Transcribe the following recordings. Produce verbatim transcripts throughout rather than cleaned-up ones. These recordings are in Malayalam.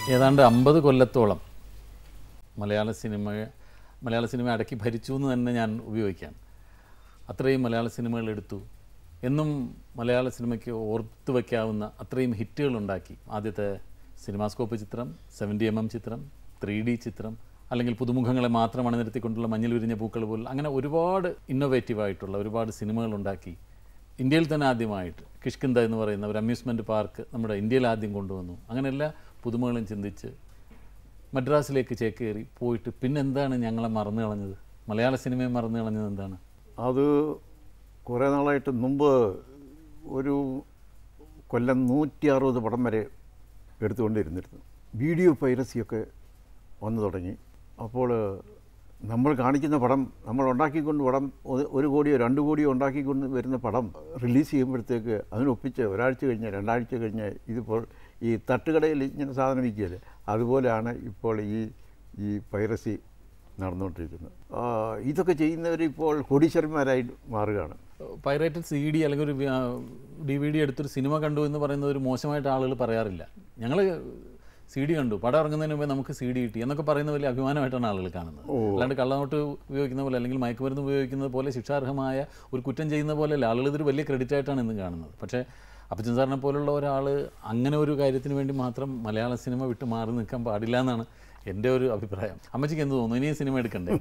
ഏതാണ്ട് അമ്പത് കൊല്ലത്തോളം മലയാള സിനിമ മലയാള സിനിമ അടക്കി ഭരിച്ചു എന്ന് തന്നെ ഞാൻ ഉപയോഗിക്കാം. അത്രയും മലയാള സിനിമകൾ എടുത്തു. എന്നും മലയാള സിനിമയ്ക്ക് ഓർത്തു വയ്ക്കാവുന്ന അത്രയും ഹിറ്റുകളുണ്ടാക്കി. ആദ്യത്തെ സിനിമാസ്കോപ്പ് ചിത്രം, സെവൻറ്റി എം എം ചിത്രം, ത്രീ ഡി ചിത്രം, അല്ലെങ്കിൽ പുതുമുഖങ്ങളെ മാത്രം അണിനിരത്തിക്കൊണ്ടുള്ള മഞ്ഞൾ വിരിഞ്ഞ പൂക്കൾ പോലുള്ള അങ്ങനെ ഒരുപാട് ഇന്നോവേറ്റീവായിട്ടുള്ള ഒരുപാട് സിനിമകളുണ്ടാക്കി. ഇന്ത്യയിൽ തന്നെ ആദ്യമായിട്ട് കിഷ്കിന്ധ എന്ന് പറയുന്ന ഒരു അമ്യൂസ്മെൻറ്റ് പാർക്ക് നമ്മുടെ ഇന്ത്യയിൽ ആദ്യം കൊണ്ടുവന്നു. അങ്ങനെ എല്ലാ പുതുമകളും ചിന്തിച്ച് മദ്രാസിലേക്ക് ചേക്കേറി പോയിട്ട് പിന്നെന്താണ് ഞങ്ങളെ മറന്നു കളഞ്ഞത്? മലയാള സിനിമയെ മറന്നു കളഞ്ഞത് എന്താണ്? അത് കുറേ നാളായിട്ട് മുമ്പ് ഒരു കൊല്ലം നൂറ്റി അറുപത് പടം വരെ എടുത്തുകൊണ്ടിരുന്നിരുന്നു. വീഡിയോ പൈറസിയൊക്കെ വന്നു തുടങ്ങി. അപ്പോൾ നമ്മൾ കാണിക്കുന്ന പടം, നമ്മൾ ഉണ്ടാക്കിക്കൊണ്ട് പടം ഒരു കോടിയോ രണ്ട് കോടിയോ ഉണ്ടാക്കിക്കൊണ്ട് വരുന്ന പടം റിലീസ് ചെയ്യുമ്പോഴത്തേക്ക് അതിനൊപ്പിച്ച് ഒരാഴ്ച കഴിഞ്ഞ് രണ്ടാഴ്ച കഴിഞ്ഞ് ഇതിപ്പോൾ ഈ തട്ടുകടയിൽ ഇങ്ങനെ സാധനം വിൽക്കുകയല്ലേ, അതുപോലെയാണ് ഇപ്പോൾ ഈ ഈ പൈറസി നടന്നുകൊണ്ടിരിക്കുന്നത്. ഇതൊക്കെ ചെയ്യുന്നവർ ഇപ്പോൾ കോടീശ്വരന്മാരായി മാറുകയാണ്. പൈറേറ്റഡ് സി ഡി അല്ലെങ്കിൽ ഒരു ഡി വി ഡി എടുത്തൊരു സിനിമ കണ്ടു എന്ന് പറയുന്നത് ഒരു മോശമായിട്ട് ആളുകൾ പറയാറില്ല. ഞങ്ങൾ സി ഡി കണ്ടു, പടം ഇറങ്ങുന്നതിന് മുമ്പേ നമുക്ക് സി ഡി കിട്ടി എന്നൊക്കെ പറയുന്ന വലിയ അഭിമാനമായിട്ടാണ് ആളുകൾ കാണുന്നത്. അല്ലാണ്ട് കള്ളനോട്ട് ഉപയോഗിക്കുന്ന പോലെ അല്ലെങ്കിൽ മയക്കുമരുന്ന് ഉപയോഗിക്കുന്നത് പോലെ ശിക്ഷാർഹമായ ഒരു കുറ്റം ചെയ്യുന്ന പോലെയല്ല. ആളുകൾ ഇതൊരു വലിയ ക്രെഡിറ്റ് ആയിട്ടാണ് ഇന്ന് കാണുന്നത്. പക്ഷേ അപ്പച്ചൻ സാറിനെ പോലുള്ള ഒരാൾ അങ്ങനെ ഒരു കാര്യത്തിന് വേണ്ടി മാത്രം മലയാള സിനിമ വിട്ട് മാറി നിൽക്കാൻ പാടില്ല എന്നാണ് എൻ്റെ ഒരു അഭിപ്രായം. അമ്മച്ചിക്ക് എന്ത് തോന്നുന്നു? ഇനിയും സിനിമ എടുക്കണ്ടേ?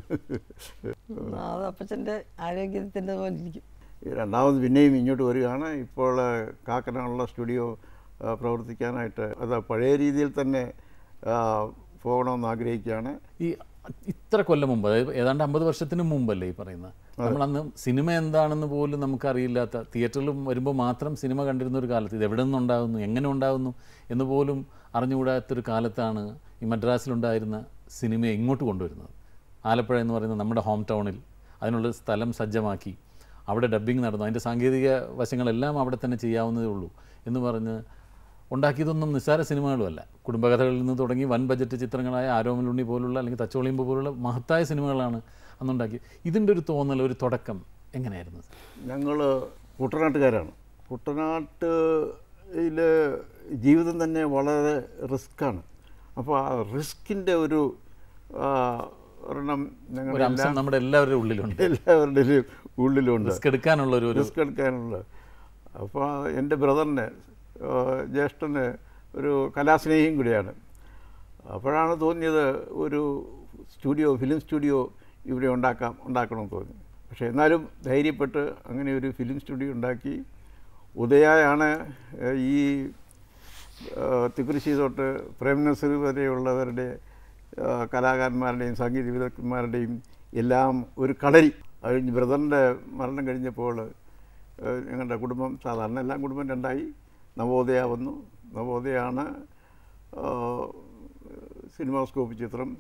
അത് അപ്പച്ചൻ്റെ ആരോഗ്യത്തിൻ്റെ പോലെ ഇരിക്കും. രണ്ടാമത് പിന്നെയും ഇങ്ങോട്ട് വരികയാണ്. ഇപ്പോൾ കാക്കനാടുള്ള സ്റ്റുഡിയോ പ്രവർത്തിക്കാനായിട്ട് അത് പഴയ രീതിയിൽ തന്നെ പോകണമെന്ന് ആഗ്രഹിക്കുകയാണ്. ഈ ഇത്ര കൊല്ലം മുമ്പ്, അതായത് ഏതാണ്ട് അമ്പത് വർഷത്തിന് മുമ്പല്ലേ ഈ പറയുന്നത്, നമ്മളന്ന് സിനിമ എന്താണെന്ന് പോലും നമുക്കറിയില്ലാത്ത, തിയേറ്ററിലും വരുമ്പോൾ മാത്രം സിനിമ കണ്ടിരുന്ന ഒരു കാലത്ത് ഇത് എവിടെ നിന്നുണ്ടാകുന്നു, എങ്ങനെ ഉണ്ടാകുന്നു എന്ന് പോലും അറിഞ്ഞുകൂടാത്തൊരു കാലത്താണ് ഈ മദ്രാസിലുണ്ടായിരുന്ന സിനിമയെ ഇങ്ങോട്ട് കൊണ്ടുവരുന്നത്. ആലപ്പുഴ എന്ന് പറയുന്ന നമ്മുടെ ഹോം ടൗണിൽ അതിനുള്ള സ്ഥലം സജ്ജമാക്കി അവിടെ ഡബ്ബിങ് നടന്നു. അതിൻ്റെ സാങ്കേതിക വശങ്ങളെല്ലാം അവിടെ തന്നെ ചെയ്യാവുന്നതേ ഉള്ളൂ എന്ന് പറഞ്ഞ് ഉണ്ടാക്കിയതൊന്നും നിസ്സാര സിനിമകളുമല്ല. കുടുംബകഥകളിൽ നിന്ന് തുടങ്ങി വൻ ബജറ്റ് ചിത്രങ്ങളായ ആരോമലുണ്ണി പോലുള്ള അല്ലെങ്കിൽ തച്ചോളിയമ്പ് പോലുള്ള മഹത്തായ സിനിമകളാണ് അന്നുണ്ടാക്കിയത്. ഇതിൻ്റെ ഒരു തോന്നൽ, ഒരു തുടക്കം എങ്ങനെയായിരുന്നു? ഞങ്ങൾ കുട്ടനാട്ടുകാരാണ്. കുട്ടനാട്ടിൽ ജീവിതം തന്നെ വളരെ റിസ്ക്കാണ്. അപ്പോൾ ആ റിസ്കിൻ്റെ ഒരു ഒരെണ്ണം ഞങ്ങൾ നമ്മുടെ എല്ലാവരുടെയും ഉള്ളിലുണ്ട് എല്ലാവരുടെയും ഉള്ളിലുണ്ട് റിസ്ക് എടുക്കാനുള്ളൊരു റിസ്ക് എടുക്കാനുള്ള. അപ്പോൾ എൻ്റെ ബ്രദറിന്, ജ്യേഷ്ഠന് ഒരു കലാസ്നേഹിയും കൂടിയാണ്. അപ്പോഴാണ് തോന്നിയത് ഒരു സ്റ്റുഡിയോ, ഫിലിം സ്റ്റുഡിയോ ഇവിടെ ഉണ്ടാക്കാം ഉണ്ടാക്കണമെന്ന് തോന്നി. പക്ഷേ എന്നാലും ധൈര്യപ്പെട്ട് അങ്ങനെ ഒരു ഫിലിം സ്റ്റുഡിയോ ഉണ്ടാക്കി. ഉദയാണ് ഈ തിക്കുറിശ്ശി തൊട്ട് പ്രേംനസീർ വരെയുള്ളവരുടെ കലാകാരന്മാരുടെയും സംഗീത വിദഗ്ധന്മാരുടെയും എല്ലാം ഒരു കളരി. കഴിഞ്ഞ് ബ്രദറിൻ്റെ മരണം കഴിഞ്ഞപ്പോൾ ഞങ്ങളുടെ കുടുംബം, സാധാരണ എല്ലാ കുടുംബം രണ്ടായി. നവോദയ വന്നു. നവോദയാണ് സിനിമാസ്കോപ്പ് ചിത്രം,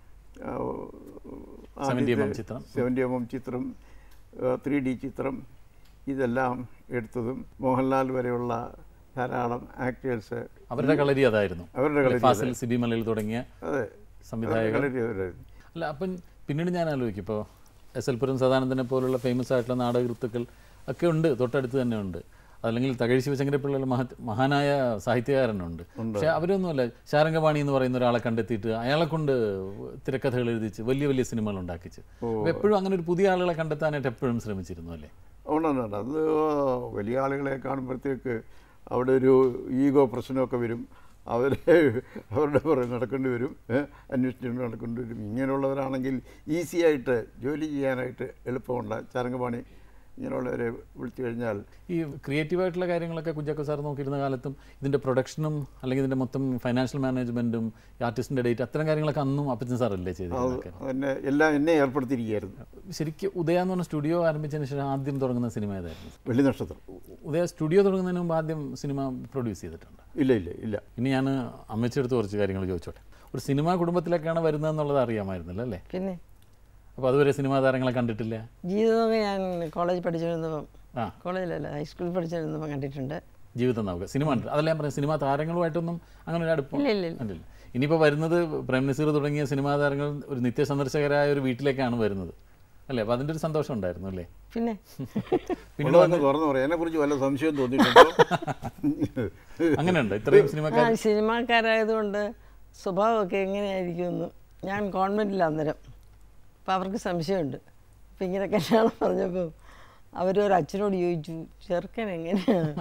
സെവൻറ്റി എം എം ചിത്രം, ത്രീ ഡി ചിത്രം ഇതെല്ലാം എടുത്തതും മോഹൻലാൽ വരെയുള്ള ധാരാളം ആക്ടേഴ്സ് അവരുടെ കളരി അതായിരുന്നു. അവരുടെ കളരി സിബി മലയിൽ തുടങ്ങിയ അതെ സംവിധായകർ അല്ല. അപ്പം പിന്നീട് ഞാൻ ആലോചിക്കും, ഇപ്പോൾ എസ് എൽ പുരം സദാനന്ദനെ പോലുള്ള ഫേമസ് ആയിട്ടുള്ള നാടകൃത്തുക്കൾ ഒക്കെ ഉണ്ട്, തൊട്ടടുത്ത് തന്നെ ഉണ്ട്. അതല്ലെങ്കിൽ തകഴി ശിവശങ്കരപ്പിള്ള മഹ മഹാനായ സാഹിത്യകാരനുണ്ട്. പക്ഷേ അവരൊന്നുമല്ല, ശാരംഗപാണി എന്ന് പറയുന്ന ഒരാളെ കണ്ടെത്തിയിട്ട് അയാളെ കൊണ്ട് തിരക്കഥകൾ എഴുതിച്ച് വലിയ വലിയ സിനിമകൾ ഉണ്ടാക്കിച്ച്. എപ്പോഴും അങ്ങനെ ഒരു പുതിയ ആളുകളെ കണ്ടെത്താനായിട്ട് എപ്പോഴും ശ്രമിച്ചിരുന്നു അല്ലേ? ഉണ്ടുണ്ട്. അത് വലിയ ആളുകളെ കാണുമ്പോഴത്തേക്ക് അവിടെ ഒരു ഈഗോ പ്രശ്നമൊക്കെ വരും. അവരെ അവരുടെ പുറകെ നടക്കേണ്ടി വരും, അന്വേഷിച്ചുകൊണ്ട് നടക്കേണ്ടി വരും. ഇങ്ങനെയുള്ളവരാണെങ്കിൽ ഈസിയായിട്ട് ജോലി ചെയ്യാനായിട്ട് എളുപ്പമുണ്ട്. ചാരംഗപാണി ഇങ്ങനെയുള്ളവരെ വിളിച്ചു കഴിഞ്ഞാൽ ഈ ക്രിയേറ്റീവായിട്ടുള്ള കാര്യങ്ങളൊക്കെ കുഞ്ചാക്കോ സാർ നോക്കിയിരുന്ന കാലത്തും ഇതിൻ്റെ പ്രൊഡക്ഷനും അല്ലെങ്കിൽ ഇതിൻ്റെ മൊത്തം ഫൈനാൻഷ്യൽ മാനേജ്മെൻറ്റും ആർട്ടിസ്റ്റിൻ്റെ ഡേറ്റ് അത്തരം കാര്യങ്ങളൊക്കെ അന്നും അപ്പച്ചൻ സാറല്ലേ ചെയ്തത്? എന്നെ എല്ലാം എന്നെ ഏർപ്പെടുത്തിയിരിക്കുകയായിരുന്നു. ശരിക്കും ഉദയ എന്ന് പറഞ്ഞ സ്റ്റുഡിയോ ആരംഭിച്ചതിന് ശേഷം ആദ്യം തുടങ്ങുന്ന സിനിമ ഏതായിരുന്നു? വെള്ളി നക്ഷത്രം. ഉദയ സ്റ്റുഡിയോ തുടങ്ങുന്നതിന് മുമ്പ് ആദ്യം സിനിമ പ്രൊഡ്യൂസ് ചെയ്തിട്ടുണ്ട്? ഇല്ല ഇല്ല ഇല്ല ഇനി ഞാൻ അമ്മച്ചെടുത്ത് കുറച്ച് കാര്യങ്ങൾ ചോദിച്ചോട്ടെ. ഒരു സിനിമാ കുടുംബത്തിലേക്കാണ് വരുന്നതെന്നുള്ളത് അറിയാമായിരുന്നല്ലോ അല്ലേ? പിന്നെ അപ്പോൾ അതുവരെ സിനിമാ താരങ്ങളെ കണ്ടിട്ടില്ല? ജീവിതമൊക്കെ ഞാൻ കോളേജ് പഠിച്ചിരുന്നപ്പം, ആ കോളേജിലല്ല ഹൈസ്കൂളിൽ പഠിച്ചിരുന്നപ്പോൾ കണ്ടിട്ടുണ്ട്. ജീവിതം നമുക്ക് സിനിമ ഉണ്ട്, അതല്ല ഞാൻ പറയാം. സിനിമാ താരങ്ങളുമായിട്ടൊന്നും അങ്ങനെ ഒരു അടുപ്പം ഇല്ല. ഇനിയിപ്പോൾ വരുന്നത് പ്രേംനസീർ തുടങ്ങിയ സിനിമാ താരങ്ങൾ ഒരു നിത്യസന്ദർശകരായ ഒരു വീട്ടിലേക്കാണ് വരുന്നത് അല്ലേ? അപ്പോൾ അതിൻ്റെ ഒരു സന്തോഷം ഉണ്ടായിരുന്നു അല്ലേ? പിന്നെ പിന്നെ തുറന്നു പറയാം, എന്നെ കുറിച്ച് വല്ല സംശയം തോന്നിയിട്ടുണ്ടോ? അങ്ങനെയുണ്ട്. ഇത്രയും സിനിമ സിനിമാക്കാരായതുകൊണ്ട് സ്വഭാവമൊക്കെ എങ്ങനെയായിരിക്കുമെന്ന്. ഞാൻ കോൺവെൻറ്റിൽ അന്നേരം. അപ്പോൾ അവർക്ക് സംശയമുണ്ട്. അപ്പോൾ ഇങ്ങനെ കല്യാണം പറഞ്ഞപ്പോൾ അവരൊരു അച്ഛനോട് ചോദിച്ചു, ചെറുക്കൻ എങ്ങനെയാണ്,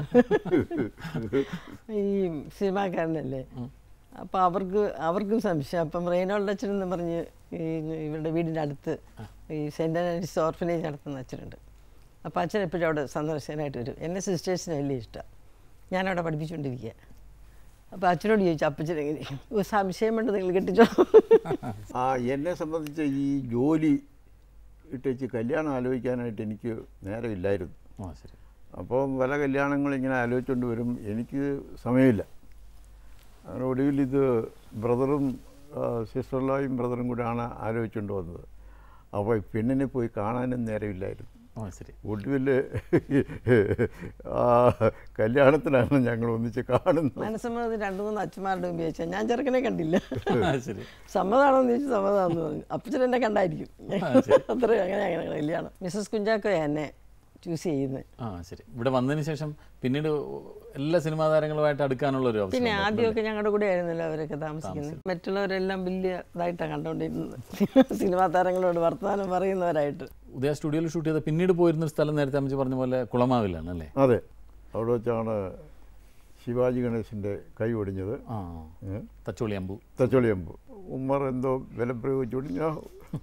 ഈ സിനിമാക്കാരനല്ലേ. അപ്പോൾ അവർക്ക് അവർക്കും സംശയം. അപ്പം റെയ്നോൾഡ് അച്ഛനെന്ന് പറഞ്ഞ് ഈ ഇവരുടെ വീടിൻ്റെ അടുത്ത് ഈ സെൻറ്റ് ആൻഡ്രീസ് ഓർഫനേജ് നടത്തുന്ന അച്ഛനുണ്ട്. അപ്പോൾ അച്ഛൻ എപ്പോഴും അവിടെ സന്ദർശനമായിട്ട് വരും. എന്നെ സിസ്റ്റേഴ്സിന് വലിയ ഇഷ്ടമാണ്. ഞാനവിടെ പഠിപ്പിച്ചുകൊണ്ടിരിക്കുക. അപ്പോൾ അച്ഛനോട് ചോദിച്ചു, അപ്പച്ചൻ എങ്ങനെ, സംശയം വേണ്ട നിങ്ങൾ കെട്ടിച്ചോ. ആ എന്നെ സംബന്ധിച്ച് ഈ ജോലി ഇട്ടേച്ച് കല്യാണം ആലോചിക്കാനായിട്ട് എനിക്ക് നേരമില്ലായിരുന്നു. അപ്പോൾ പല കല്യാണങ്ങൾ ഇങ്ങനെ ആലോചിച്ചുകൊണ്ട് വരും, എനിക്ക് സമയമില്ല. അങ്ങനെ ഒടുവിൽ ഇത് ബ്രദറും സിസ്റ്ററിലായും ബ്രദറും കൂടെയാണ് ആലോചിച്ചുകൊണ്ട് വന്നത്. അപ്പോൾ പെണ്ണിനെ പോയി കാണാനും നേരമില്ലായിരുന്നു. ഒടുവിൽ കല്യാണത്തിനാണ് ഞങ്ങൾ ഒന്നിച്ച് കാണുന്നത്. മനസ്സമ്മതത്തിന് രണ്ട് മൂന്ന് അച്ഛന്മാരുടെ ഉപയോഗിച്ചാൽ ഞാൻ ചെറുക്കനെ കണ്ടില്ല. സമ്മതമാണോന്ന് ചോദിച്ചു, സമ്മതമാണെന്ന് പറഞ്ഞു. അപ്പച്ചൻ എന്നെ കണ്ടായിരിക്കും. അത്ര അങ്ങനെ അങ്ങനെ കല്യാണം. മിസ്സസ് കുഞ്ചാക്കോയാണ് എന്നെ ചൂസ് ചെയ്യുന്നത്. ആ ശരി. ഇവിടെ വന്നതിന് ശേഷം പിന്നീട് എല്ലാ സിനിമാ താരങ്ങളുമായിട്ട് അടുക്കാനുള്ള ഒരു അവസരം. പിന്നെ ആദ്യമൊക്കെ ഞങ്ങളുടെ കൂടെ ആയിരുന്നല്ലോ അവരൊക്കെ താമസിക്കുന്നത്. മറ്റുള്ളവരെല്ലാം വലിയ ഇതായിട്ടാണ് കണ്ടുകൊണ്ടിരുന്നത്, സിനിമാ താരങ്ങളോട് വർത്തമാനം പറയുന്നവരായിട്ട്. ഉദയ സ്റ്റുഡിയോയിൽ ഷൂട്ട് ചെയ്ത പിന്നീട് പോയിരുന്നൊരു സ്ഥലം നേരത്തെ അമ്മച്ചി പറഞ്ഞ പോലെ കുളമാവിലാണ് അല്ലേ? അതെ, അവിടെ വെച്ചാണ് ശിവാജി ഗണേശൻ്റെ കൈ ഒടിഞ്ഞത്. ആ തച്ചോളി അമ്പു തച്ചോളി അമ്പു ഉമ്മർ എന്തോ വില പ്രയോഗിച്ചുകൊണ്ട് ഞാൻ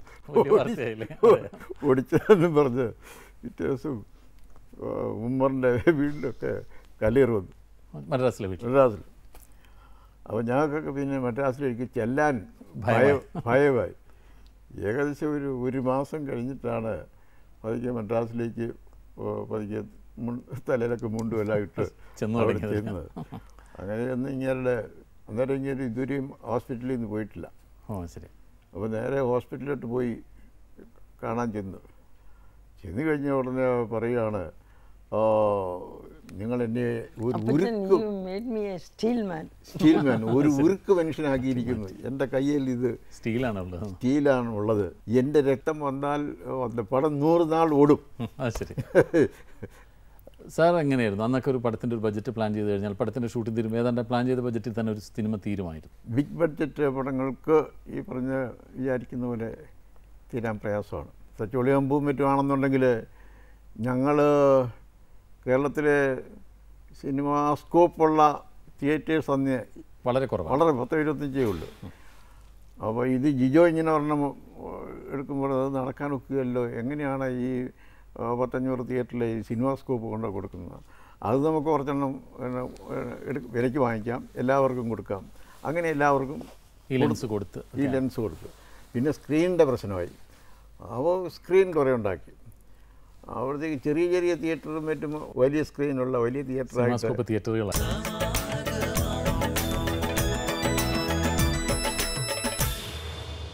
ഓടിച്ചതെന്ന് പറഞ്ഞ് പിറ്റേ ദിവസം ഉമ്മറിൻ്റെ വീട്ടിലൊക്കെ കല്ലേറ് വന്നു മദ്രാസിലെ വീട്ടിൽ മദ്രാസിൽ. അപ്പോൾ ഞങ്ങൾക്കൊക്കെ പിന്നെ മദ്രാസിലേക്ക് ചെല്ലാൻ ഭയം ഭയമായി. ഏകദേശം ഒരു ഒരു മാസം കഴിഞ്ഞിട്ടാണ് പതുക്കെ മദ്രാസിലേക്ക് പതുക്കെ തലയിലൊക്കെ മുണ്ടുമെല്ലാം ഇട്ട് ചെന്നത്. അങ്ങനെ ഒന്നും ഇങ്ങനെ അന്നേരം ഇങ്ങനെ ഇതുവരെയും ഹോസ്പിറ്റലിൽ നിന്ന് പോയിട്ടില്ല. ഓ ശരി. അപ്പോൾ നേരെ ഹോസ്പിറ്റലിലോട്ട് പോയി കാണാൻ ചെന്നു. ചെന്ന് കഴിഞ്ഞ ഉടനെ പറയുകയാണ്, നിങ്ങൾ എന്നെ ഒരു ഉരുക്ക് സ്റ്റീൽമാൻ ഒരു ഉരുക്ക് മനുഷ്യനാക്കിയിരിക്കുന്നു. എൻ്റെ കയ്യിൽ ഇത് സ്റ്റീലാണുള്ളത് സ്റ്റീലാണ് ഉള്ളത്. എൻ്റെ രക്തം വന്നാൽ പടം നൂറ് നാൾ ഓടും. ശരി. സാർ എങ്ങനെയായിരുന്നു അന്നൊക്കെ ഒരു പടത്തിൻ്റെ ഒരു ബഡ്ജറ്റ് പ്ലാൻ ചെയ്ത് കഴിഞ്ഞാൽ പടത്തിൻ്റെ ഷൂട്ടിംഗ് തീരും ഏതാണ്ട് പ്ലാൻ ചെയ്ത ബഡ്ജറ്റിൽ തന്നെ ഒരു സിനിമ തീരുമായിരുന്നു? ബിഗ് ബഡ്ജറ്റ് പടങ്ങൾക്ക് ഈ പറഞ്ഞ വിചാരിക്കുന്ന പോലെ തീരാൻ പ്രയാസമാണ്. തച്ചോളി അമ്പും മറ്റുമാണെന്നുണ്ടെങ്കിൽ ഞങ്ങൾ കേരളത്തിലെ സിനിമാ സ്കോപ്പുള്ള തിയേറ്റേഴ്സ് അന്ന് വളരെ കുറവ്, വളരെ പത്ത് ഇരുപത്തഞ്ചേ ഉള്ളൂ. അപ്പോൾ ഇത് ജിജോ ഇങ്ങനെ ഒരെണ്ണം എടുക്കുമ്പോൾ അത് നടക്കാൻ ഒക്കുകയല്ലോ, എങ്ങനെയാണ് ഈ പത്തഞ്ഞൂറ് തിയേറ്ററിൽ ഈ സിനിമാ സ്കോപ്പ് കൊണ്ട് കൊടുക്കുന്നത്? അത് നമുക്ക് കുറച്ചെണ്ണം വിലയ്ക്ക് വാങ്ങിക്കാം, എല്ലാവർക്കും കൊടുക്കാം. അങ്ങനെ എല്ലാവർക്കും ഈ ലെൻസ് കൊടുത്ത് ഈ ലെൻസ് കൊടുത്ത് പിന്നെ സ്ക്രീനിൻ്റെ പ്രശ്നമായി. അപ്പോൾ സ്ക്രീൻ കുറേ ഉണ്ടാക്കി. അവിടത്തേക്ക് ചെറിയ ചെറിയ തിയേറ്ററും മറ്റും വലിയ സ്ക്രീനുള്ള വലിയ തിയേറ്ററായിട്ട് തിയേറ്ററുകളാണ്.